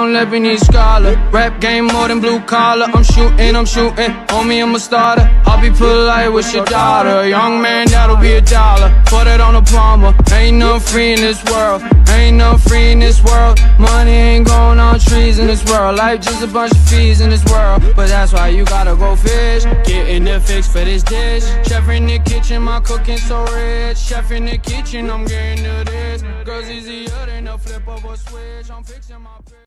young Lebanese scholar. Rap game more than blue collar. I'm shooting, homie, I'm a starter. I'll be polite with your daughter. Young man, that'll be $1. Put it on a Palmer. Ain't nothing free in this world. Ain't nothing free in this world. Money ain't going on trees in this world. Life just a bunch of fees in this world. But that's why you gotta go fish. Getting the fix for this dish. Chef in the kitchen, my cooking so rich. Chef in the kitchen, I'm getting to this. Girls easier than a flip of a switch. I'm fixing my